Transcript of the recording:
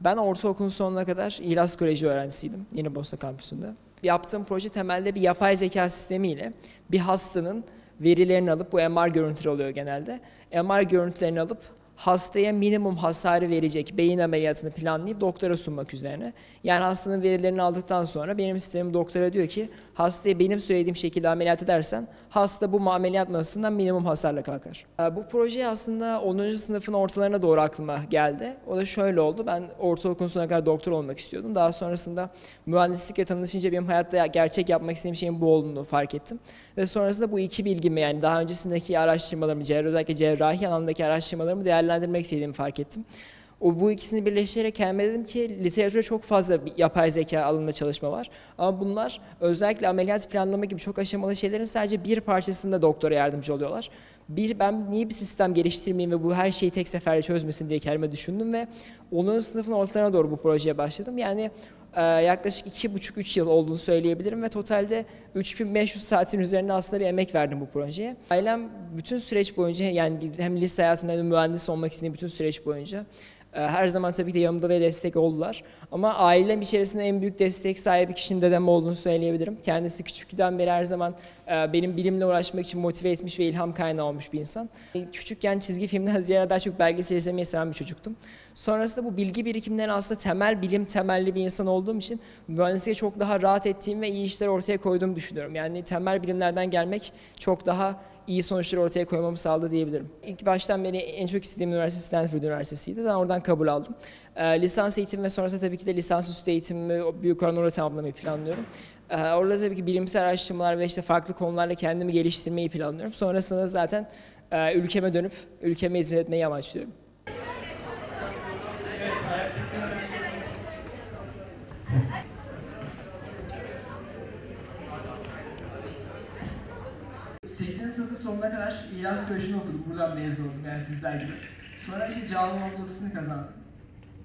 Ben ortaokulun sonuna kadar İhlas Koleji öğrencisiydim Yenibosna kampüsünde. Yaptığım proje temelde bir yapay zeka sistemiyle bir hastanın verilerini alıp, bu MR görüntüleri oluyor genelde, MR görüntülerini alıp hastaya minimum hasarı verecek beyin ameliyatını planlayıp doktora sunmak üzerine. Yani hastanın verilerini aldıktan sonra benim sistemim doktora diyor ki hastaya benim söylediğim şekilde ameliyat edersen hasta bu ameliyat masasından minimum hasarla kalkar. Bu proje aslında 10. sınıfın ortalarına doğru aklıma geldi. O da şöyle oldu. Ben ortaokulun sonuna kadar doktor olmak istiyordum. Daha sonrasında mühendislikle tanışınca benim hayatta gerçek yapmak istediğim şeyin bu olduğunu fark ettim. Ve sonrasında bu iki bilgimi, yani daha öncesindeki araştırmalarımı, özellikle cerrahi alandaki araştırmalarımı değerlendirmek istediğimi fark ettim. Bu ikisini birleştirerek kendime dedim ki literatürde çok fazla yapay zeka alanında çalışma var. Ama bunlar özellikle ameliyat planlama gibi çok aşamalı şeylerin sadece bir parçasında doktora yardımcı oluyorlar. Ben niye bir sistem geliştirmeyeyim ve bu her şeyi tek seferde çözmesin diye kendime düşündüm ve 10. sınıfın ortalarına doğru bu projeye başladım. Yani yaklaşık 2,5-3 yıl olduğunu söyleyebilirim ve totalde 3500 saatin üzerinde aslında bir emek verdim bu projeye. Ailem bütün süreç boyunca, yani hem lise hayatımda hem de mühendis olmak istediğim bütün süreç boyunca her zaman tabii ki de yanımda ve destek oldular. Ama ailem içerisinde en büyük destek sahibi kişinin dedem olduğunu söyleyebilirim. Kendisi küçüklükten beri her zaman benim bilimle uğraşmak için motive etmiş ve ilham kaynağı olmuş bir insan. Küçükken çizgi filmden ziyade daha çok belgesel izlemeyi seven bir çocuktum. Sonrasında bu bilgi birikiminden aslında temel bilim temelli bir insan olduğum için mühendisliğe çok daha rahat ettiğim ve iyi işler ortaya koyduğumu düşünüyorum. Yani temel bilimlerden gelmek çok daha iyi sonuçları ortaya koymamı sağladı diyebilirim. İlk baştan beri en çok istediğim üniversite Stanford Üniversitesi'ydi. Ben oradan kabul aldım. Lisans eğitimi ve sonrasında tabii ki de lisansüstü eğitimimi büyük oranda orada tamamlamayı planlıyorum. Orada tabii ki bilimsel araştırmalar ve işte farklı konularla kendimi geliştirmeyi planlıyorum. Sonrasında zaten ülkeme dönüp ülkeme hizmet etmeyi amaçlıyorum. 80 sınıfın sonuna kadar İhlas Koleji'ni okudum. Buradan mezun oldum, yani sizler gibi. Sonra işte Cağaloğlu ablasını kazandım.